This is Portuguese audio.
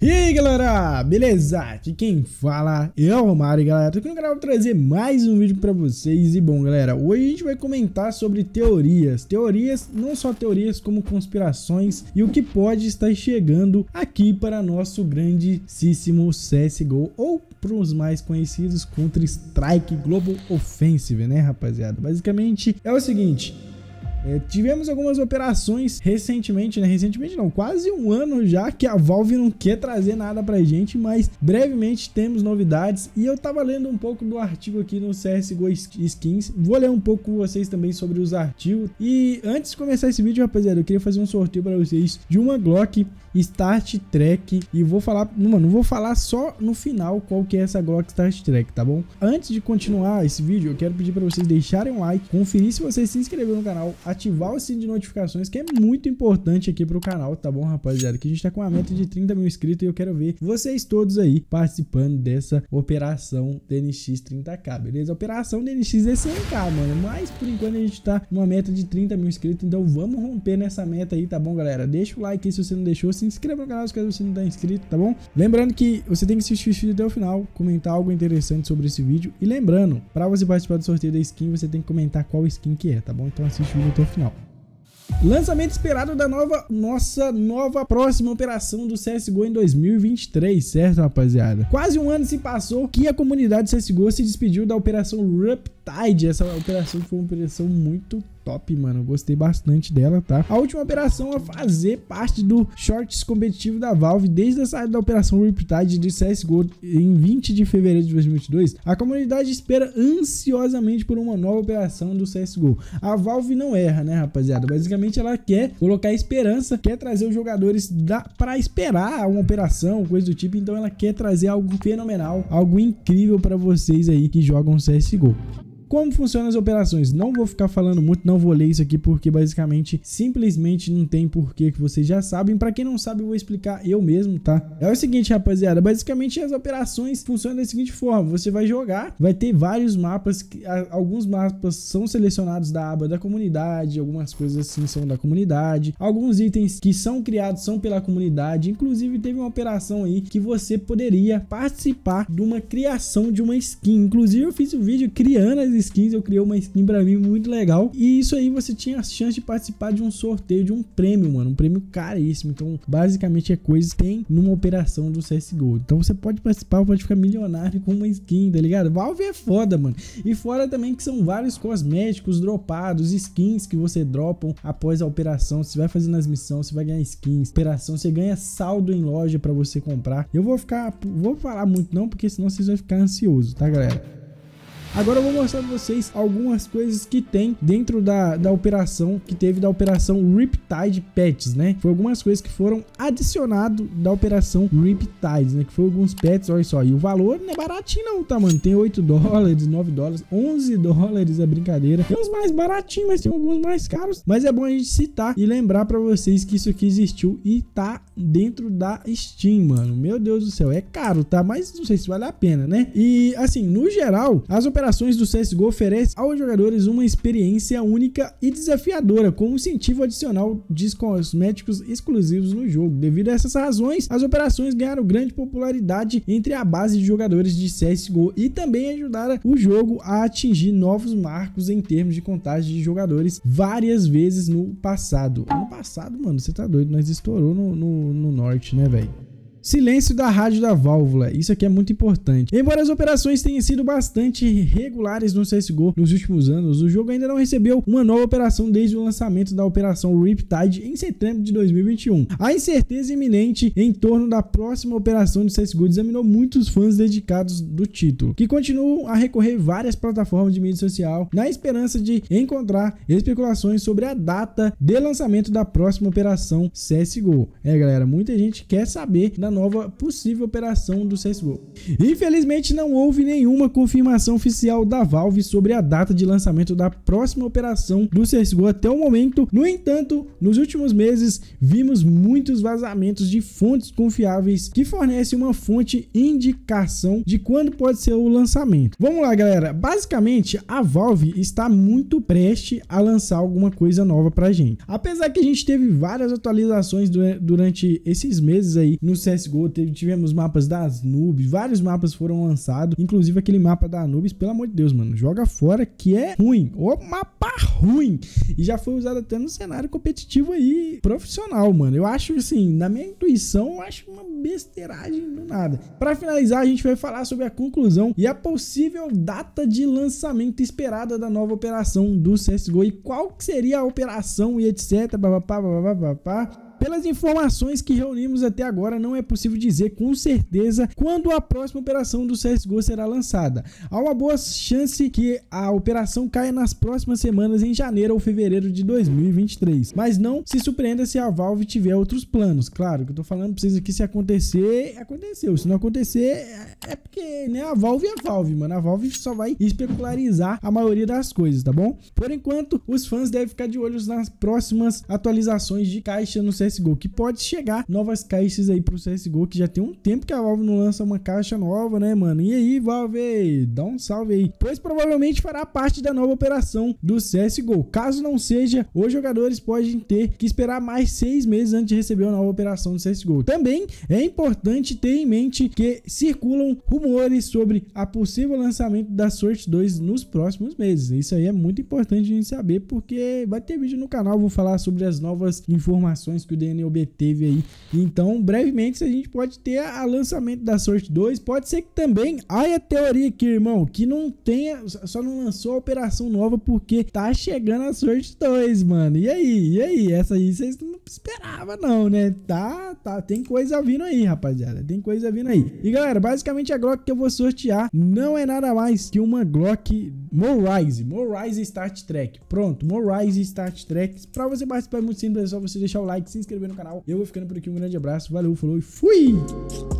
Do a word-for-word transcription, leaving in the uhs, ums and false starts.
E aí galera, beleza? Aqui quem fala é o Romário, galera. Tô aqui no canal pra trazer mais um vídeo pra vocês. E bom galera, hoje a gente vai comentar sobre teorias Teorias, não só teorias como conspirações e o que pode estar chegando aqui para nosso grandíssimo C S G O, ou para os mais conhecidos Counter-Strike Global Offensive, né rapaziada? Basicamente é o seguinte: É, tivemos algumas operações recentemente, né? Recentemente não, quase um ano já que a Valve não quer trazer nada pra gente, mas brevemente temos novidades. E eu tava lendo um pouco do artigo aqui no C S G O Skins, vou ler um pouco com vocês também sobre os artigos. E antes de começar esse vídeo, rapaziada, eu queria fazer um sorteio pra vocês de uma Glock Start Track. E vou falar, mano, não vou falar só no final qual que é essa Glock Start Track, tá bom? Antes de continuar esse vídeo, eu quero pedir pra vocês deixarem um like, conferir se vocês se inscreveram no canal, ativar o sininho de notificações, que é muito importante aqui pro canal, tá bom, rapaziada? Que a gente tá com uma meta de trinta mil inscritos e eu quero ver vocês todos aí participando dessa operação D N X trinta K, beleza? Operação D N X é cem K, mano, mas por enquanto a gente tá numa meta de trinta mil inscritos, então vamos romper nessa meta aí, tá bom, galera? Deixa o like aí se você não deixou, se inscreva no canal se você não tá inscrito, tá bom? Lembrando que você tem que assistir o vídeo até o final, comentar algo interessante sobre esse vídeo, e lembrando, pra você participar do sorteio da skin, você tem que comentar qual skin que é, tá bom? Então assiste o vídeo até o final. Lançamento esperado da nova, nossa nova próxima operação do C S G O em dois mil e vinte e três, certo, rapaziada? Quase um ano se passou que a comunidade C S G O se despediu da operação Riptide. Essa operação foi uma operação muito top, mano, eu gostei bastante dela, tá? A última operação a fazer parte do Shorts competitivo da Valve desde a saída da operação Riptide de C S G O em vinte de fevereiro de dois mil e vinte e dois. A comunidade espera ansiosamente por uma nova operação do C S G O. A Valve não erra, né, rapaziada? Basicamente ela quer colocar esperança, quer trazer os jogadores da, para esperar uma operação, coisa do tipo. Então ela quer trazer algo fenomenal, algo incrível para vocês aí que jogam C S G O. Como funcionam as operações? Não vou ficar falando muito, não vou ler isso aqui porque basicamente simplesmente não tem porquê, que vocês já sabem. Pra quem não sabe, eu vou explicar eu mesmo, tá? É o seguinte, rapaziada, basicamente as operações funcionam da seguinte forma: você vai jogar, vai ter vários mapas, alguns mapas são selecionados da aba da comunidade, algumas coisas assim são da comunidade, alguns itens que são criados são pela comunidade. Inclusive teve uma operação aí que você poderia participar de uma criação de uma skin. Inclusive eu fiz um vídeo criando as skins, eu criei uma skin pra mim muito legal, e isso aí você tinha a chance de participar de um sorteio de um prêmio, mano, um prêmio caríssimo. Então basicamente é coisa que tem numa operação do C S G O. Então você pode participar, pode ficar milionário com uma skin, tá ligado? Valve é foda, mano. E fora também que são vários cosméticos dropados, skins que você dropam após a operação. Você vai fazendo as missões, você vai ganhar skins, operação, você ganha saldo em loja pra você comprar. Eu vou ficar, vou falar muito não, porque senão vocês vão ficar ansiosos, tá galera? Agora eu vou mostrar pra vocês algumas coisas que tem dentro da, da operação, que teve da operação Riptide Patches, né? Foi algumas coisas que foram adicionadas da operação Riptide, né? Que foi alguns patches, olha só. E o valor não é baratinho não, tá, mano? Tem oito dólares, nove dólares, onze dólares, é brincadeira. Tem uns mais baratinhos, mas tem alguns mais caros. Mas é bom a gente citar e lembrar pra vocês que isso aqui existiu e tá dentro da Steam, mano. Meu Deus do céu, é caro, tá? Mas não sei se vale a pena, né? E, assim, no geral, as operações operações do C S G O oferecem aos jogadores uma experiência única e desafiadora, com um incentivo adicional de cosméticos exclusivos no jogo. Devido a essas razões, as operações ganharam grande popularidade entre a base de jogadores de C S G O e também ajudaram o jogo a atingir novos marcos em termos de contagem de jogadores várias vezes no passado. Ano passado, mano, você tá doido, nós estourou no, no, no norte, né, velho? Silêncio da rádio da válvula, isso aqui é muito importante. Embora as operações tenham sido bastante regulares no C S G O nos últimos anos, o jogo ainda não recebeu uma nova operação desde o lançamento da operação Riptide em setembro de dois mil e vinte e um. A incerteza iminente em torno da próxima operação de C S G O desaninou muitos fãs dedicados do título, que continuam a recorrer várias plataformas de mídia social na esperança de encontrar especulações sobre a data de lançamento da próxima operação C S G O. É, galera, muita gente quer saber da nova possível operação do C S G O. Infelizmente não houve nenhuma confirmação oficial da Valve sobre a data de lançamento da próxima operação do C S G O até o momento. No entanto, nos últimos meses vimos muitos vazamentos de fontes confiáveis que fornecem uma fonte indicação de quando pode ser o lançamento. Vamos lá, galera, basicamente a Valve está muito prestes a lançar alguma coisa nova pra gente. Apesar que a gente teve várias atualizações durante esses meses aí no C S G O S G O, tivemos mapas das Anubis, vários mapas foram lançados, inclusive aquele mapa da Anubis, pelo amor de Deus, mano, joga fora que é ruim, o mapa ruim, e já foi usado até no cenário competitivo aí, profissional, mano. Eu acho assim, na minha intuição, eu acho uma besteiragem do nada. Pra finalizar, a gente vai falar sobre a conclusão e a possível data de lançamento esperada da nova operação do C S G O e qual seria a operação e etc, babapá, babapá, babapá. Pelas informações que reunimos até agora, não é possível dizer com certeza quando a próxima operação do C S G O será lançada. Há uma boa chance que a operação caia nas próximas semanas, em janeiro ou fevereiro de dois mil e vinte e três. Mas não se surpreenda se a Valve tiver outros planos. Claro que eu tô falando pra vocês aqui, se acontecer, aconteceu. Se não acontecer, é porque, né, a Valve é a Valve, mano. A Valve só vai especularizar a maioria das coisas, tá bom? Por enquanto, os fãs devem ficar de olho nas próximas atualizações de caixa no C S G O, que pode chegar novas caixas aí pro C S G O, que já tem um tempo que a Valve não lança uma caixa nova, né, mano? E aí, Valve, dá um salve aí, pois provavelmente fará parte da nova operação do C S G O. Caso não seja, os jogadores podem ter que esperar mais seis meses antes de receber a nova operação do C S G O. Também é importante ter em mente que circulam rumores sobre a possível lançamento da Source dois nos próximos meses. Isso aí é muito importante a gente saber, porque vai ter vídeo no canal, vou falar sobre as novas informações que o D N obteve aí. Então, brevemente, a gente pode ter a lançamento da Source dois. Pode ser que também haja teoria aqui, irmão, que não tenha, só não lançou a operação nova porque tá chegando a Source dois, mano. E aí? E aí? Essa aí vocês não esperavam não, né? Tá, tá, tem coisa vindo aí, rapaziada. Tem coisa vindo aí. E galera, basicamente a Glock que eu vou sortear não é nada mais que uma Glock Morise, Morise Start Track. Pronto, Morise Start Track. Pra você participar é muito simples, é só você deixar o like, se inscrever no canal. Eu vou ficando por aqui, um grande abraço, valeu, falou e fui!